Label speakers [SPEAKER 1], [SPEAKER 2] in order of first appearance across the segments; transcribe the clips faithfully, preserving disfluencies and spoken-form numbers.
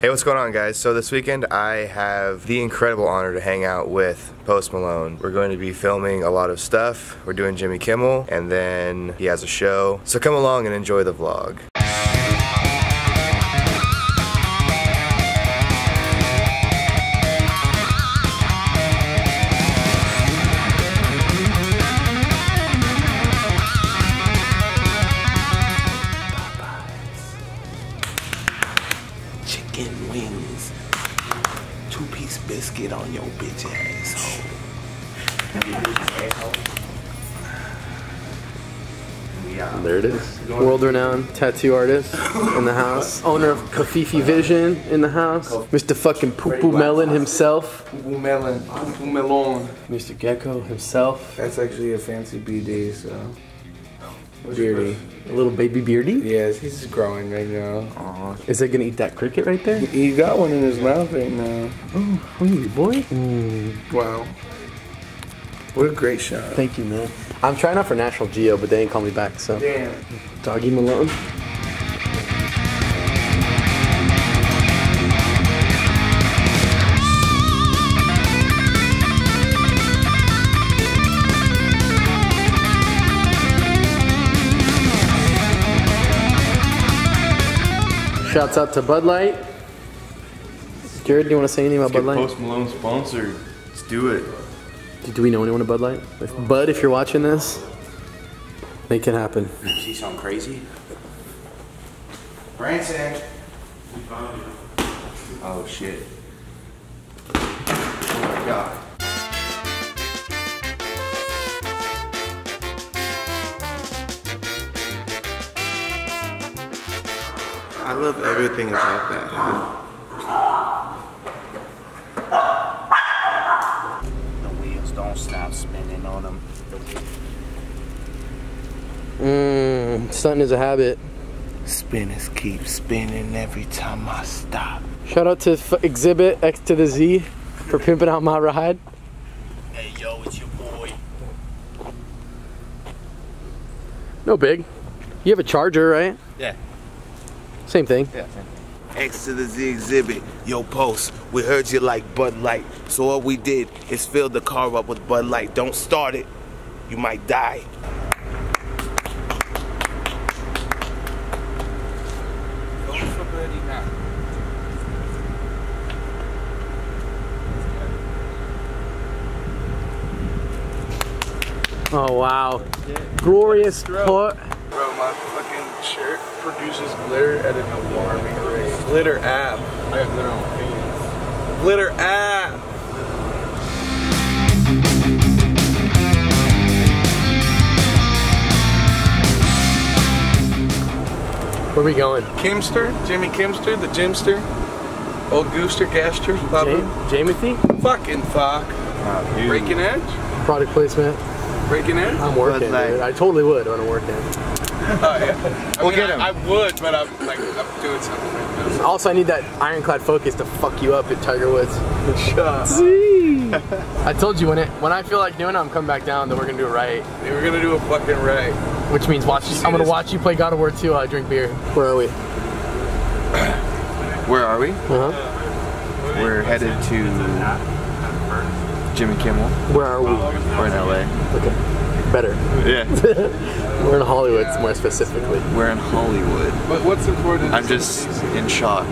[SPEAKER 1] Hey, what's going on, guys? So this weekend I have the incredible honor to hang out with Post Malone. We're going to be filming a lot of stuff. We're doing Jimmy Kimmel, and then he has a show. So come along and enjoy the vlog.
[SPEAKER 2] Chicken wings, two-piece biscuit on your bitch asshole.
[SPEAKER 3] There it is. World-renowned tattoo artist in the house. Owner of Kafifi Vision in the house. Mister fucking Poo Poo Melon himself.
[SPEAKER 2] Poo Poo Melon, Poo Poo Melon.
[SPEAKER 3] Mister Gecko himself.
[SPEAKER 2] That's actually a fancy B D, so. Beardy.
[SPEAKER 3] A little baby beardy?
[SPEAKER 2] Yes, he's just growing right now.
[SPEAKER 3] Aww. Is it gonna eat that cricket right there?
[SPEAKER 2] He got one in his mouth right now.
[SPEAKER 3] Oh, hungry boy. Mm.
[SPEAKER 2] Wow. What a great shot.
[SPEAKER 3] Thank you, man. I'm trying out for National Geo, but they ain't call me back, so.
[SPEAKER 2] Damn.
[SPEAKER 3] Doggy Malone. Shouts out to Bud Light. Jared, do you want to say anything about Bud Light?
[SPEAKER 1] Post Malone sponsored. Let's do it.
[SPEAKER 3] Do we know anyone at Bud Light? If Bud, if you're watching this, make it happen.
[SPEAKER 2] See something crazy? Branson. Oh shit. Oh my god. I love everything about that. The wheels don't stop spinning on them.
[SPEAKER 3] Mmm, stunting is a habit.
[SPEAKER 2] Spinners keep spinning every time I stop.
[SPEAKER 3] Shout out to F Exhibit X to the Z for pimping out my ride.
[SPEAKER 2] Hey yo, it's your boy.
[SPEAKER 3] No big. You have a charger, right?
[SPEAKER 2] Yeah.
[SPEAKER 3] Same thing.
[SPEAKER 2] Yeah. X to the Z Exhibit. Yo, Post, we heard you like Bud Light. So what we did is fill the car up with Bud Light. Don't start it. You might die.
[SPEAKER 3] Oh wow. Glorious put.
[SPEAKER 4] Bro, my fucking shirt produces glitter at an alarming rate. Glitter app. I got glitter on my pants. Glitter app.
[SPEAKER 3] Where we going?
[SPEAKER 4] Kimster, Jimmy Kimster, the Jimster. Old Gooster, Gaster, Papa.
[SPEAKER 3] Jamothy?
[SPEAKER 4] Fucking fuck.
[SPEAKER 1] Oh,
[SPEAKER 4] Breaking Edge?
[SPEAKER 3] Product placement.
[SPEAKER 4] Breaking Edge?
[SPEAKER 3] I'm working, dude. I totally would on a work day.
[SPEAKER 4] Oh, yeah. I
[SPEAKER 1] We'll
[SPEAKER 4] mean,
[SPEAKER 1] get him.
[SPEAKER 4] I, I would, but I'm like, I'm doing something right now.
[SPEAKER 3] Also, I need that ironclad focus to fuck you up at Tiger Woods.
[SPEAKER 4] Shut up.
[SPEAKER 3] I told you when it when I feel like doing it, I'm coming back down. Then we're gonna do it right.
[SPEAKER 4] We're gonna do a fucking right.
[SPEAKER 3] Which means watch. You, I'm gonna watch you play God of War two while I drink beer. Where are we?
[SPEAKER 1] Where are we?
[SPEAKER 3] Uh huh.
[SPEAKER 1] We're headed to Jimmy Kimmel.
[SPEAKER 3] Where are we?
[SPEAKER 1] We're in L A.
[SPEAKER 3] Okay. Better.
[SPEAKER 1] Yeah.
[SPEAKER 3] We're in Hollywood, more specifically.
[SPEAKER 1] We're in Hollywood.
[SPEAKER 4] But what's important?
[SPEAKER 1] I'm just in shock.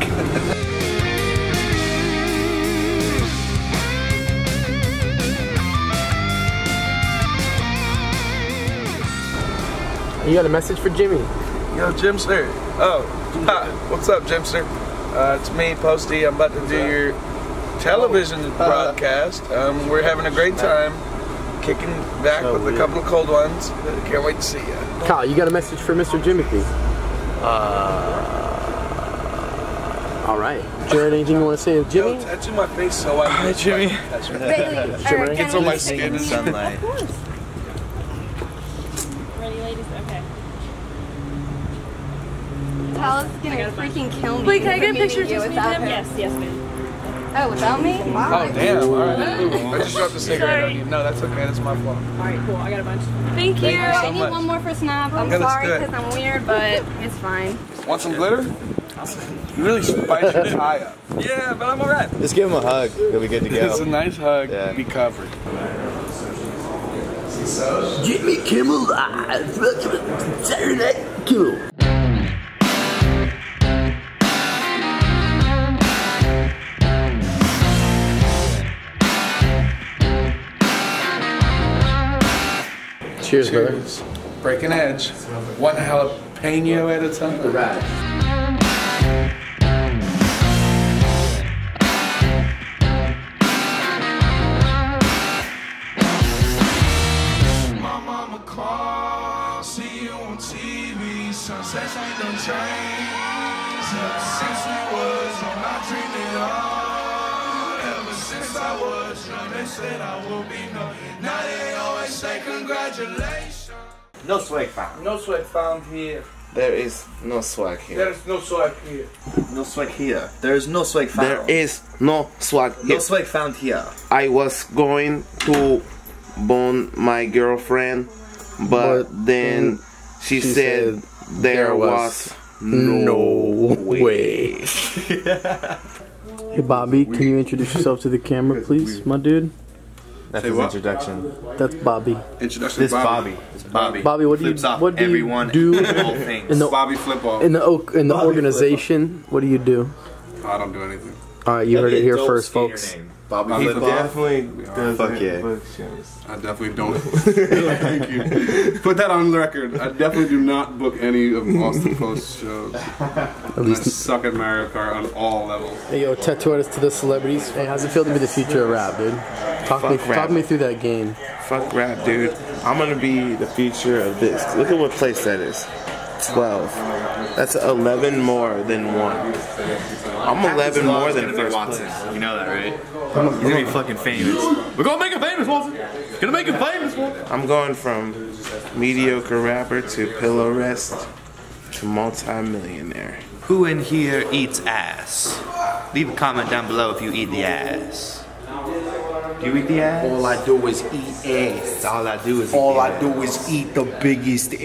[SPEAKER 3] You got a message for Jimmy?
[SPEAKER 4] Yo, Jimster. Oh, hi. What's up, Jimster? Uh, it's me, Posty. I'm about to do your television broadcast. Um, we're having a great time, kicking back with a couple of cold ones. Can't wait to see you.
[SPEAKER 3] Kyle, you got a message for Mister Jimothy?
[SPEAKER 1] Uh.
[SPEAKER 3] All right. Jared, anything you want to say to Jimmy?
[SPEAKER 4] Yo, tattoo my face so I can. Hi, Jimmy.
[SPEAKER 3] Jimmy,
[SPEAKER 4] Gets on my skin.
[SPEAKER 1] Sunlight.
[SPEAKER 5] Ready, ladies? Okay.
[SPEAKER 6] Tal's gonna freaking kill me.
[SPEAKER 5] Wait, can I get a picture
[SPEAKER 6] of you
[SPEAKER 5] just
[SPEAKER 6] without her?
[SPEAKER 5] Yes, yes, ma'am.
[SPEAKER 6] Oh, without me? Wow.
[SPEAKER 4] Oh, damn. All right. I just dropped the cigarette on you. No, that's okay. That's my fault.
[SPEAKER 5] All right, cool. I got a bunch.
[SPEAKER 6] Thank you.
[SPEAKER 4] Thank you so
[SPEAKER 6] I need
[SPEAKER 4] much.
[SPEAKER 6] one more for Snap. I'm
[SPEAKER 4] Okay, let's
[SPEAKER 6] sorry
[SPEAKER 4] do it.
[SPEAKER 6] because I'm weird, but it's fine.
[SPEAKER 4] Want some glitter? You really spiced your tie up.
[SPEAKER 7] Yeah, but I'm alright.
[SPEAKER 1] Just give him a hug. He'll be good to
[SPEAKER 4] It's a
[SPEAKER 1] go.
[SPEAKER 4] nice hug.
[SPEAKER 1] Yeah.
[SPEAKER 4] Be covered.
[SPEAKER 3] Jimmy Kimmel Live. Saturday Night Kimmel. Cheers, brother.
[SPEAKER 4] Cheers. Breaking edge. One jalapeno at a time.
[SPEAKER 3] Right.
[SPEAKER 8] My mama call, see you on T V. Sunsets ain't no change. Ever since we was young, I dreamed it all. Ever since I was young, they said I will be known. Now they always say congratulations.
[SPEAKER 2] No swag found.
[SPEAKER 4] No sweat found here.
[SPEAKER 2] There is no swag here.
[SPEAKER 4] There is no sweat here.
[SPEAKER 7] No swag here. There is no swag found.
[SPEAKER 2] There is no swag
[SPEAKER 7] no
[SPEAKER 2] here.
[SPEAKER 7] swag found here.
[SPEAKER 2] I was going to bone my girlfriend, but,
[SPEAKER 3] But
[SPEAKER 2] then she,
[SPEAKER 3] she
[SPEAKER 2] said,
[SPEAKER 3] said
[SPEAKER 2] there
[SPEAKER 3] there
[SPEAKER 2] was,
[SPEAKER 3] was
[SPEAKER 2] no,
[SPEAKER 3] no
[SPEAKER 2] way.
[SPEAKER 3] way. Hey Bobby, can you introduce yourself to the camera, please, my dude?
[SPEAKER 1] That's his introduction.
[SPEAKER 3] That's Bobby.
[SPEAKER 4] Introduction
[SPEAKER 1] This
[SPEAKER 4] to
[SPEAKER 1] Bobby.
[SPEAKER 7] It's Bobby.
[SPEAKER 3] Bobby, what do you
[SPEAKER 7] Flips off
[SPEAKER 3] what do
[SPEAKER 7] everyone
[SPEAKER 3] you do
[SPEAKER 7] and all things.
[SPEAKER 3] in the
[SPEAKER 4] Bobby Flip Off.
[SPEAKER 3] in the oak in the organization? What do you do?
[SPEAKER 4] I don't do anything.
[SPEAKER 3] All right, you heard it here first, folks.
[SPEAKER 7] Bobby
[SPEAKER 1] He
[SPEAKER 7] Flip Off.
[SPEAKER 1] definitely does
[SPEAKER 7] Fuck yeah.
[SPEAKER 1] book shows.
[SPEAKER 9] I definitely don't. Thank you. Put that on the record. I definitely do not book any of Austin Post shows.
[SPEAKER 3] At
[SPEAKER 9] I
[SPEAKER 3] least.
[SPEAKER 9] suck at Mario Kart on all levels.
[SPEAKER 3] Hey yo, tattoo artist to the celebrities. Hey, how's it feel to be the future of rap, dude? Talk me,
[SPEAKER 2] Fuck rap.
[SPEAKER 3] talk me through that game.
[SPEAKER 2] Fuck rap, dude. I'm gonna be the future of this. Look at what place that is. twelve. That's eleven more than one. I'm eleven more than first
[SPEAKER 7] Watson.
[SPEAKER 2] place.
[SPEAKER 7] You know that, right? He's gonna be fucking famous. We're gonna make him famous, Watson. Gonna make him famous, Watson.
[SPEAKER 2] I'm going from mediocre rapper to pillow rest to multi-millionaire.
[SPEAKER 7] Who in here eats ass? Leave a comment down below if you eat the ass. Do you eat the ass?
[SPEAKER 2] All I do is eat ass.
[SPEAKER 7] All I do is
[SPEAKER 2] All
[SPEAKER 7] eat the
[SPEAKER 2] I
[SPEAKER 7] ass.
[SPEAKER 2] do is eat the biggest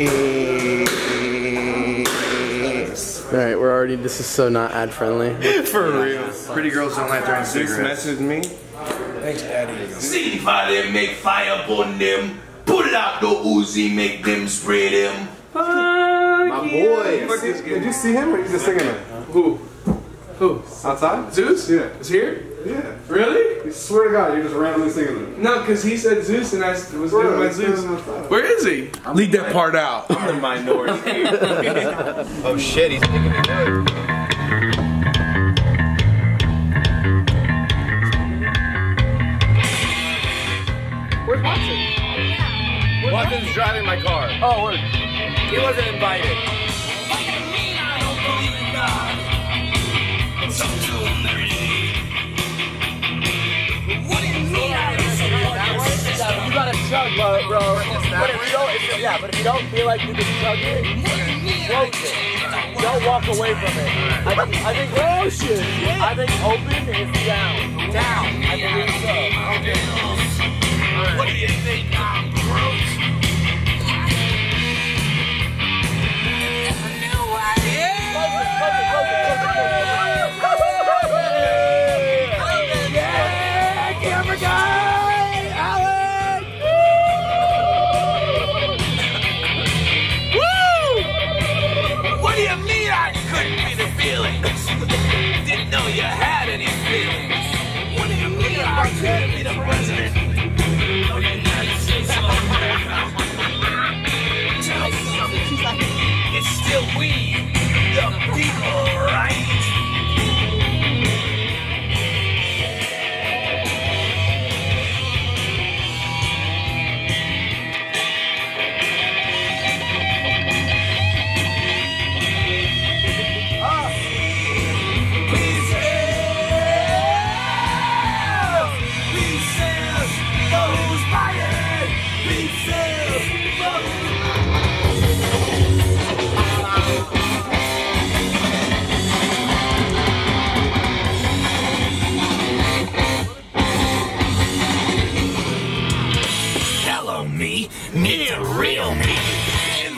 [SPEAKER 2] ass.
[SPEAKER 3] All right, we're already. This is so not ad friendly.
[SPEAKER 2] For real.
[SPEAKER 7] Pretty girls don't like throwing cigarettes.
[SPEAKER 2] Message me.
[SPEAKER 4] Thanks, Daddy.
[SPEAKER 8] See if I didn't make fire upon them. Put it out the Uzi, make them spray them.
[SPEAKER 2] My boy.
[SPEAKER 9] Did you see him or you just singing it?
[SPEAKER 4] Who? Who?
[SPEAKER 9] Outside?
[SPEAKER 4] Zeus?
[SPEAKER 9] Yeah.
[SPEAKER 4] Is here?
[SPEAKER 9] Yeah.
[SPEAKER 4] Really?
[SPEAKER 9] I swear to God, you're just randomly singing it.
[SPEAKER 4] No, because he said Zeus and I was doing my Zeus. Where is he? Leave that part out.
[SPEAKER 7] I'm the minority.
[SPEAKER 1] Oh shit, he's making me good.
[SPEAKER 3] Where's Watson?
[SPEAKER 1] Watson's driving my car.
[SPEAKER 3] Oh, word.
[SPEAKER 1] He wasn't invited.
[SPEAKER 3] You gotta chug, bro. bro. But if you don't, if you, yeah, but if you don't feel like you can chug it, close it. Don't walk away from it. I think, I think, oh shit. I think open is down. Down. I believe so. Okay.
[SPEAKER 8] What do you think? I'm gross. What do you mean I couldn't be the feelings? Didn't know you had any feelings. What do you mean I couldn't be the president of the United States of America? Tell me something. It's still we, the people, right? Please help! Please help!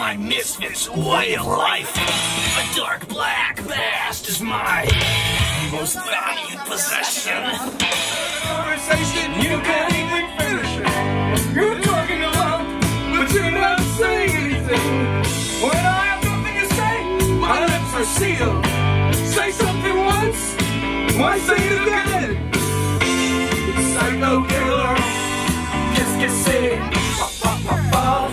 [SPEAKER 8] my misfit's way of life. A dark black past is my most valued possession. Conversation, you can't even finish it. You're talking a lot, but you're not saying anything. When I have nothing to say, my lips are sealed. Say something once, why say it again? Psycho killer, kiss kiss it. Pop, pop, pop, pop.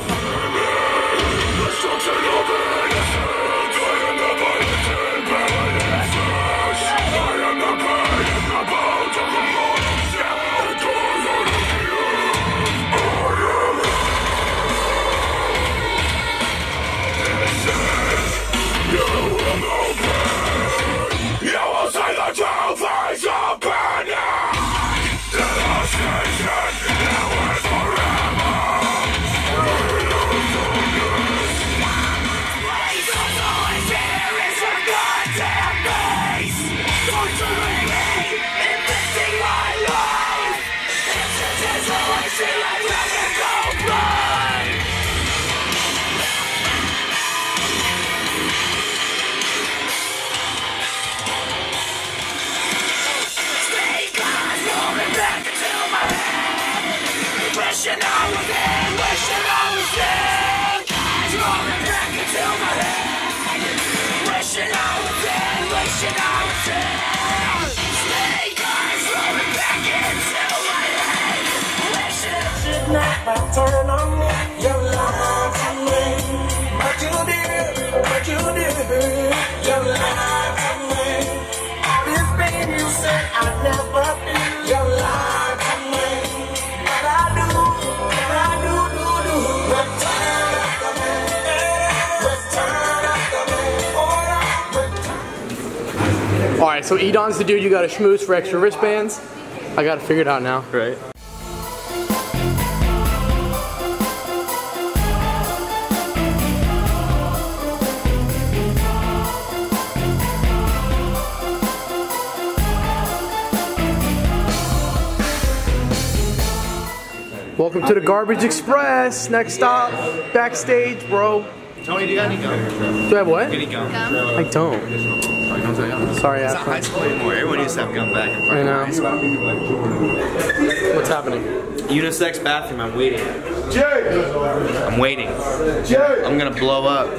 [SPEAKER 8] Wishing I was in, wishing I was dead. Rolling back into my head. Wishing I was in, wishing I was dead. Snake eyes rolling back into my head. Wishing should not have turned on me. You lied to me, but you did, but you did. You lied to me. All this pain you said I'd never be. You lied to me, but I do.
[SPEAKER 3] Alright, so Edon's the dude you gotta schmooze for extra wristbands. I gotta figure it out now.
[SPEAKER 1] Right.
[SPEAKER 3] Welcome to the Garbage Express. Next stop, backstage, bro.
[SPEAKER 7] Tony, do you got any gum?
[SPEAKER 3] Do I have what?
[SPEAKER 7] Any gum?
[SPEAKER 3] I don't. Sorry,
[SPEAKER 7] It's not high school anymore. Everyone used to have gum back in
[SPEAKER 3] I
[SPEAKER 7] fucking
[SPEAKER 3] know.
[SPEAKER 7] high school.
[SPEAKER 3] What's happening?
[SPEAKER 7] Unisex bathroom, I'm waiting. Jay! I'm waiting. Jay! I'm gonna blow up.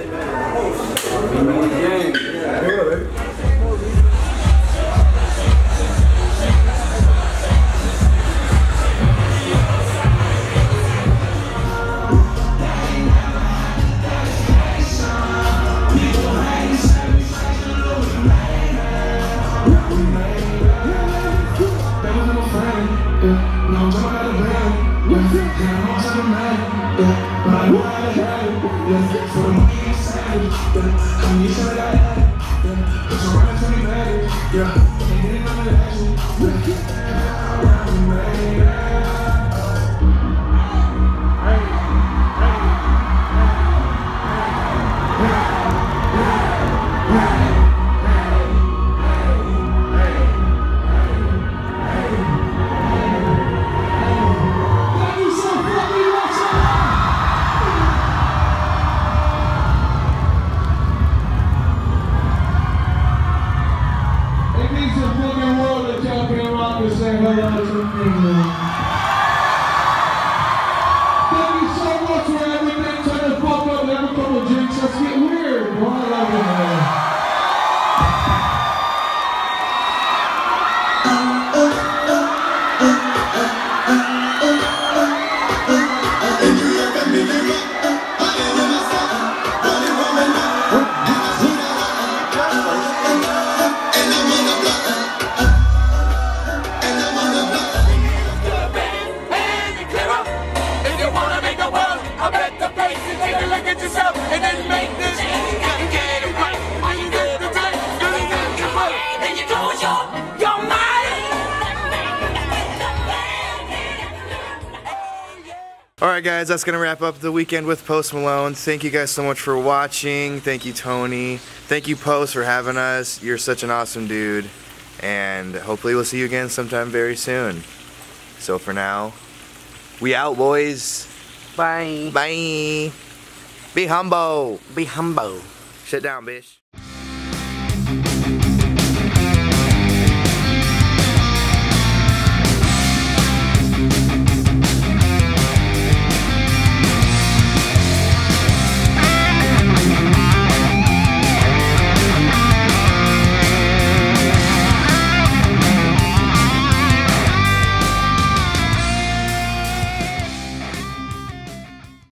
[SPEAKER 1] Alright guys, that's going to wrap up the weekend with Post Malone. Thank you guys so much for watching. Thank you, Tony. Thank you, Post, for having us. You're such an awesome dude. And hopefully we'll see you again sometime very soon. So for now, we out, boys.
[SPEAKER 3] Bye.
[SPEAKER 1] Bye. Be humble.
[SPEAKER 7] Be humble.
[SPEAKER 1] Sit down, bitch.